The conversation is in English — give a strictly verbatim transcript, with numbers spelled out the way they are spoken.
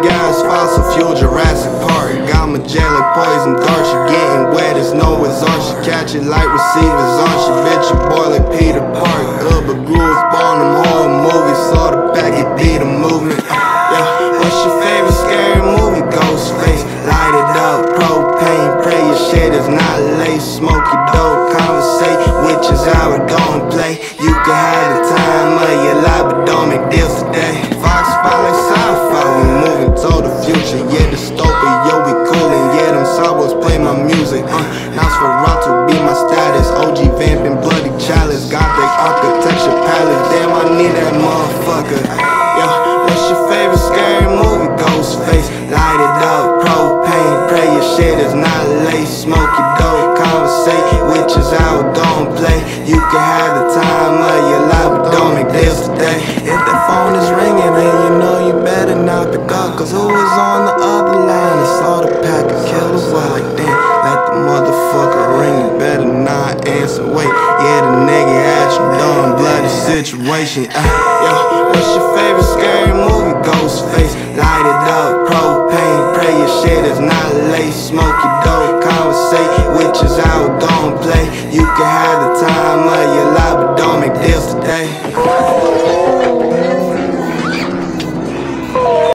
gas, fossil fuel, Jurassic Park. Got Magellan poison dart. She getting wet, it's no resort. She catch it like receivers on. She bitch your boy like Peter Park. Up a groove on them horror movies. Saw the packet, be the movement. Yeah, what's your favorite scary movie? Ghostface, light it up, propane. Pray your shit is not late. Smoky dope, conversate, which is how it gon' play. You can have the time of your life, but don't make deals today. Fox file like sci-fi, we moving toward the future. Yeah, dystopia, yo, we coolin'. Yeah, them Sawboys play my music. Uh, Nosferatu be my status. O G vamping, bloody chalice. Gothic architecture palace. Damn, I need that motherfucker. Yo, what's your favorite scary movie? Ghostface, light it up, propane. Pray your shit is not late. Smoky dope, conversate, which is how it gon' play. You can have the time of your life, but don't make deals today. If that phone is ringing, then you know you better not pick up. Cause who is on the other line? It's all the pack of killers. Well, like damn, let the motherfucker ring. You better not answer. Wait, yeah, the nigga at you done bloody situation. Uh.